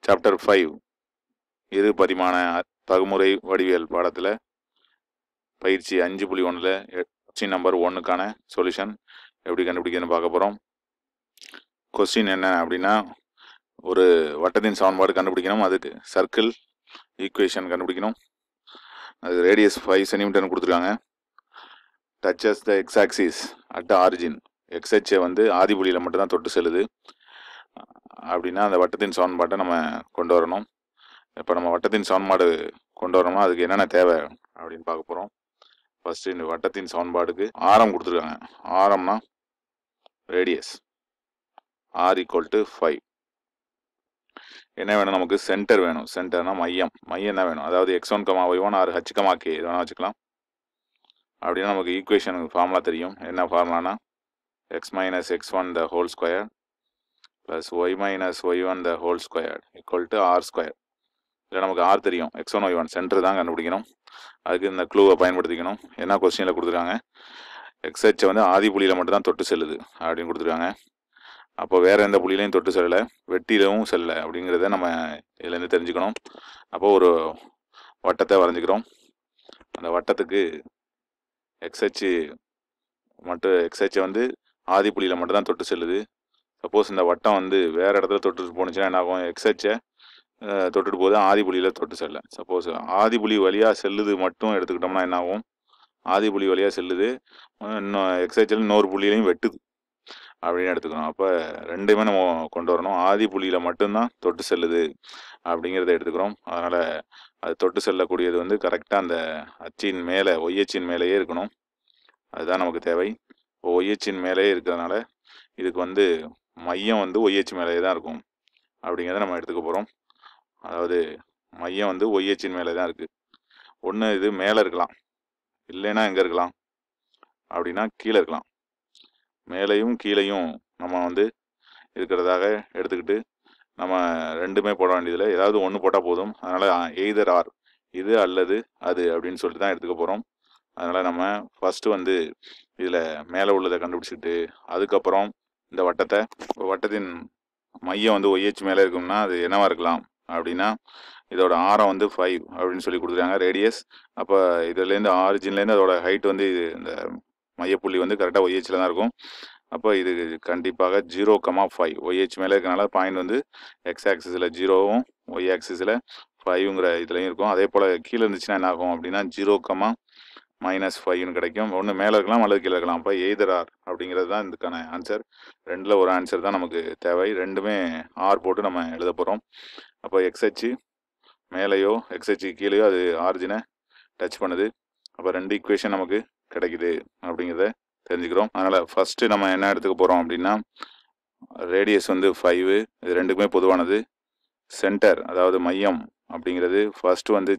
Chapter 5 இரு பரிமாண தகுமுறை வடிவியல் பாடத்தில் பயிற்சி 5.1ல் கொஸ்டின் நம்பர் 1க்கான சொல்யூஷன் எப்படி கண்டுபிடிக்கிறதுன்னு பார்க்க போகிறோம். கொஸ்டின் என்ன அப்படின்னா, ஒரு வட்டத்தின் சமன்பாடு கண்டுபிடிக்கணும். அதுக்கு சர்க்கிள் ஈக்குவேஷன் கண்டுபிடிக்கணும். அது ரேடியஸ் 5 சென்டிமீட்டர்னு கொடுத்துருக்காங்க. Touches the x axis at origin. எக்ஸ்ஹெச்சை வந்து ஆதிபுலியில் மட்டும்தான் தொட்டு செல்லுது அப்படின்னா அந்த வட்டத்தின் சமன்பாட்டை நம்ம கொண்டு வரணும். இப்போ நம்ம வட்டத்தின் சமன்பாடு கொண்டு வரணும்னா அதுக்கு என்னென்ன தேவை அப்படின்னு பார்க்க போகிறோம். ஃபர்ஸ்ட் இந்த வட்டத்தின் சமன்பாடுக்கு ஆரம் கொடுத்துருக்காங்க. ஆரம்னா ரேடியஸ் ஆர் ஈக்குவல் டு 5. என்ன வேணும் நமக்கு? சென்டர் வேணும். சென்டர்னா மையம். மையம் என்ன வேணும்? அதாவது x1, y1 R h, k இது வேணால் வச்சுக்கலாம். அப்படின்னா நமக்கு ஈக்குவேஷனுக்கு ஃபார்முலா தெரியும். என்ன ஃபார்முலானா x minus x1 the whole square plus y minus y1 the whole square equal to r square. இல்லை நமக்கு ஆர் தெரியும். x1 y1 சென்டர் தான் கண்டுபிடிக்கணும். அதுக்கு இந்த க்ளூவை பயன்படுத்திக்கணும். என்ன கொஸ்டினில் கொடுத்துருக்காங்க? எக்ஸ்ஹெச்சை வந்து ஆதி புள்ளியில் மட்டும்தான் தொட்டு செல்லுது அப்படின்னு கொடுத்துருக்காங்க. அப்போ வேறு எந்த புள்ளியிலையும் தொட்டு செல்லலை, வெட்டியிலும் செல்லலை அப்படிங்கிறத நம்ம இதுலேருந்து தெரிஞ்சுக்கணும். அப்போது ஒரு வட்டத்தை வரைஞ்சிக்கிறோம். அந்த வட்டத்துக்கு எக்ஸ்ஹெச்சை வந்து ஆதி புள்ளியில் மட்டும்தான் தொட்டு செல்லுது. சப்போஸ் இந்த வட்டம் வந்து வேறு இடத்துல தொட்டு போணுச்சுன்னா என்ன ஆகும்? எக்ஸ்ஹெச்சை தொட்டுட்டு போது ஆதி புள்ளியில் தொட்டு செல்ல. சப்போஸ் ஆதி புள்ளி வழியாக செல்லுது மட்டும் எடுத்துக்கிட்டோம்னா என்ன ஆகும்? ஆதி புள்ளி வழியாக செல்லுது, இன்னும் எக்ஸ்ஹெச்சில் இன்னொரு புள்ளியிலையும் வெட்டுது அப்படின்னு எடுத்துக்கணும். அப்போ ரெண்டுமே நம்ம கொண்டு வரணும். ஆதி புள்ளியில் மட்டும்தான் தொட்டு செல்லுது அப்படிங்கிறத எடுத்துக்கிறோம். அதனால் அது தொட்டு செல்லக்கூடியது வந்து கரெக்டாக அந்த அச்சின் மேலே, ஒய்யச்சின் மேலேயே இருக்கணும். அதுதான் நமக்கு தேவை. இப்போ ஒய்யச்சின் மேலேயே இருக்கிறதுனால இதுக்கு வந்து மையம் வந்து ஒய்யச்சி மேலேயே தான் இருக்கும் அப்படிங்கிறத நம்ம எடுத்துக்க போகிறோம். அதாவது மையம் வந்து ஒய்யச்சின் மேலே தான் இருக்குது. ஒன்று இது மேலே இருக்கலாம், இல்லைன்னா எங்கே இருக்கலாம் அப்படின்னா கீழே இருக்கலாம். மேலேயும் கீழேயும் நம்ம வந்து இருக்கிறதாக எடுத்துக்கிட்டு நம்ம ரெண்டுமே போட வேண்டியதில்லை, ஏதாவது ஒன்று போட்டால் போதும். அதனால் எய்தர் ஆர், இது அல்லது அது அப்படின்னு சொல்லிட்டு தான் எடுத்துக்க போகிறோம். அதனால் நம்ம ஃபஸ்ட்டு வந்து இதில் மேலே உள்ளதை கண்டுபிடிச்சிட்டு அதுக்கப்புறம் இந்த வட்டத்தின் மையம் வந்து ஒய்ஹெச் மேலே இருக்கும்னா அது என்னவா இருக்கலாம் அப்படின்னா இதோட ஆரம் வந்து 5 அப்படின்னு சொல்லி கொடுத்துருக்காங்க, ரேடியஸ். அப்போ இதுலேருந்து ஆரிஜின்லேருந்து அதோட ஹைட் வந்து இந்த மையப்புள்ளி வந்து கரெக்டாக ஒய்ஹெச்சில் தான் இருக்கும். அப்போ இது கண்டிப்பாக 0,5 ஒய்ஹெச் மேலே இருக்கனால பாயிண்ட் வந்து எக்ஸ் ஆக்சிஸில் 0வும் ஒய் ஆக்சிஸில் 5ங்கிற இதுலையும் இருக்கும். அதே போல் கீழே இருந்துச்சுன்னா என்ன ஆகும் அப்படின்னா 0,-5ன்னு கிடைக்கும். ஒன்று மேலே இருக்கலாம் அல்லது கீழே இருக்கலாம். அப்போ எய்தர் ஆர் அப்படிங்கிறது தான் இதுக்கான ஆன்சர். ரெண்டில் ஒரு ஆன்சர் தான் நமக்கு தேவை. ரெண்டுமே ஆர் போட்டு நம்ம எழுத போகிறோம். அப்போ எக்ஸ்ஹெச் மேலேயோ எக்ஸ்ஹெச் கீழேயோ அது ஆரிஜினை டச் பண்ணுது. அப்போ ரெண்டு ஈக்குவேஷன் நமக்கு கிடைக்குது அப்படிங்கிறத தெரிஞ்சுக்கிறோம். அதனால் ஃபஸ்ட்டு நம்ம என்ன எடுத்துக்க போகிறோம் அப்படின்னா ரேடியஸ் வந்து 5, இது ரெண்டுக்குமே பொதுவானது. சென்டர் அதாவது மையம் அப்படிங்கிறது ஃபஸ்ட்டு வந்து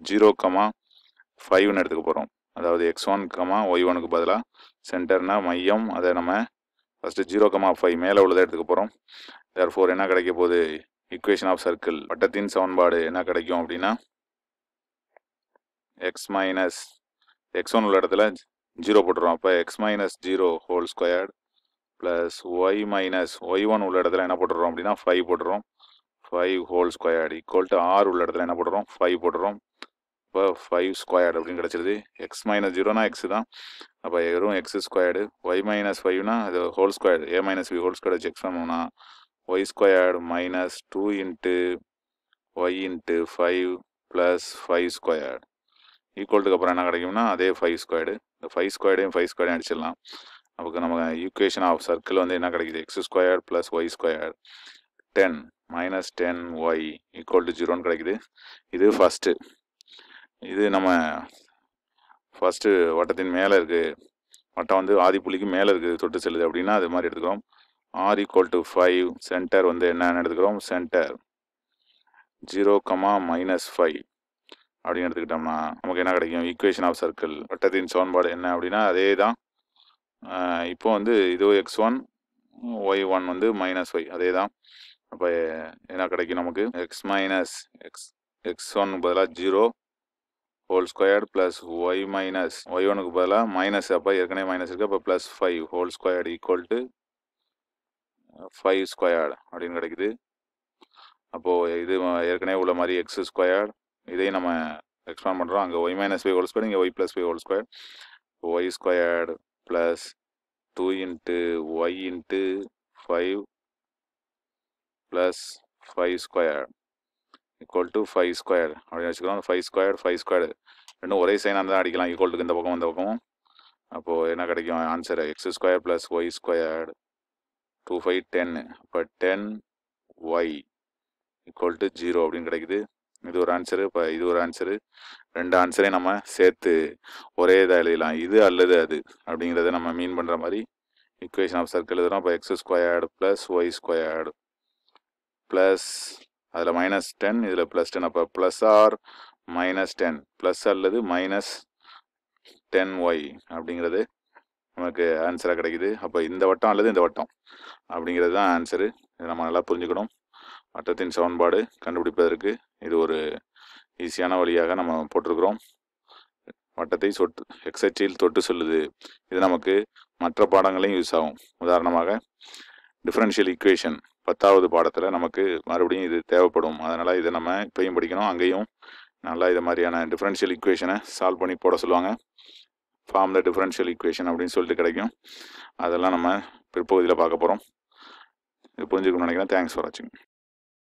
0,5ன்னு எடுத்துக்க போகிறோம். அதாவது x1, y1க்கு பதிலாக சென்டர்னா மையம், அதை நம்ம ஃபஸ்ட்டு 0,5 மேலே உள்ளதை எடுத்துக்க போகிறோம். தேர்ஃபோர் என்ன கிடைக்க போகுது? ஈக்குவேஷன் ஆஃப் சர்க்கிள், வட்டத்தின் சமன்பாடு என்ன கிடைக்கும் அப்படின்னா x1 உள்ள இடத்துல 0 போட்டுறோம். அப்போ x minus 0 whole squared plus y1 உள்ள இடத்துல என்ன போட்டுறோம் அப்படின்னா 5 போட்டுறோம். 5 whole squared equal to r உள்ள இடத்துல என்ன போட்டுறோம்? 5 போட்டுறோம். இப்போ 5 ஸ்கொயர்டு அப்படின்னு கிடச்சிருது. x மைனஸ் 0னா எக்ஸ் தான், அப்போ வெறும் எக்ஸ் ஸ்கொயர்டு. y மைனஸ் 5னா அது whole squared, a minus b whole squared வச்சு எக்ஸ் பண்ணோம்னா y squared minus 2 into y into 5 plus 5 squared ஈக்குவல்ட்டுக்கு அப்புறம் என்ன கிடைக்கும்னா அதே 5 ஸ்கொயர்டு. இந்த 5 ஸ்கொயர்டையும் 5 ஸ்கொயர்டையும் அடிச்சிடலாம். நமக்கு நம்ம ஈக்குவேஷன் ஆஃப் சர்க்கிள் வந்து என்ன கிடைக்குது? X squared plus y squared 10 minus 10y equal to 0ன்னு கிடைக்குது. இது ஃபஸ்ட்டு. இது நம்ம ஃபஸ்ட்டு வட்டத்தின் மேலே இருக்குது, வட்டம் வந்து ஆதி புள்ளிக்கு மேலே இருக்குது, தொட்டு செல்லுது அப்படின்னா அது மாதிரி எடுத்துக்கிறோம். ஆர் ஈக்குவல் டு 5, சென்டர் வந்து என்னன்னு எடுத்துக்கிறோம்? சென்டர் 0,-5 அப்படின்னு எடுத்துக்கிட்டோம்னா நமக்கு என்ன கிடைக்கும்? ஈக்குவேஷன் ஆஃப் சர்க்கிள், வட்டத்தின் சமன்பாடு என்ன அப்படின்னா அதே தான். இப்போ வந்து இது x1 y1 வந்து -y அதே தான். அப்போ என்ன கிடைக்கும் நமக்கு? x1 பதிலாக 0 ஹோல் ஸ்கொயர்டு ப்ளஸ் y1க்கு பதிலாக மைனஸ், அப்போ ஏற்கனவே மைனஸ் இருக்குது, அப்போ plus 5 whole squared equal to 5 squared அப்படின்னு கிடைக்குது. அப்போது இது ஏற்கனவே உள்ள மாதிரி எக்ஸ் ஸ்கொயர், இதையும் நம்ம எக்ஸ்பேண்ட் பண்ணுறோம். அங்கே y minus pi whole square, இங்கே y plus pi whole square. Y squared plus 2 into y into 5 plus 5 square equal to 5 square அப்படின்னு வச்சுக்கிறோம். 5 ஸ்கொயர் ரெண்டும் ஒரே சைனாக இருந்தால் அடிக்கலாம், ஈக்குவல் டு இந்த பக்கம் இந்த பக்கம். அப்போது என்ன கிடைக்கும் answer? X square plus y squared 2 5 10. அப்போ 10 ஒய் ஈக்குவல் டு 0 அப்படின்னு கிடைக்குது. இது ஒரு ஆன்சரு. இப்போ இது ஒரு ஆன்சரு. ரெண்டு ஆன்சரையும் நம்ம சேர்த்து ஒரே இதாக எழுதலாம், இது அல்லது அது அப்படிங்கிறத நம்ம மீன் பண்ணுற மாதிரி ஈக்குவேஷன் ஆஃப் சர்க்கிள் எழுதுகிறோம். இப்போ x squared plus y squared plus அதில் -10, இதில் +10. அப்போ ப்ளஸ் ஆர் -10, ப்ளஸ் அல்லது -10y அப்படிங்கிறது நமக்கு ஆன்சராக கிடைக்குது. அப்போ இந்த வட்டம் அல்லது இந்த வட்டம் அப்படிங்கிறது தான் ஆன்சரு. இதை நம்ம நல்லா புரிஞ்சுக்கணும். வட்டத்தின் சமன்பாடு கண்டுபிடிப்பதற்கு இது ஒரு ஈஸியான வழியாக நம்ம போட்டிருக்கிறோம். வட்டத்தை எக்ஸச்சில் தொட்டு சொல்லுது. இது நமக்கு மற்ற பாடங்களையும் யூஸ் ஆகும். உதாரணமாக டிஃபரன்ஷியல் ஈக்குவேஷன் 10வது பாடத்தில் நமக்கு மறுபடியும் இது தேவைப்படும். அதனால் இதை நம்ம இப்பையும் படிக்கணும், அங்கேயும் நல்லா இதை மாதிரியான டிஃபரன்ஷியல் ஈக்குவேஷனை சால்வ் பண்ணி போட சொல்லுவாங்க. ஃபார்ம் த டிஃபரன்ஷியல் ஈக்குவேஷன் அப்படின்னு சொல்லிட்டு கிடைக்கும். அதெல்லாம் நம்ம பிற்பகுதியில் பார்க்க போகிறோம். இது புரிஞ்சுக்கணும்னு நினைக்கிறேன். தேங்க்ஸ் ஃபார் வாட்சிங்.